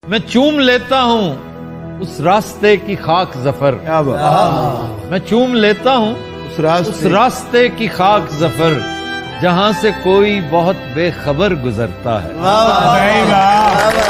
मैं चूम लेता हूँ उस रास्ते की खाक जफर। क्या बात। मैं चूम लेता हूँ उस रास्ते की खाक जफर, जहाँ से कोई बहुत बेखबर गुजरता है।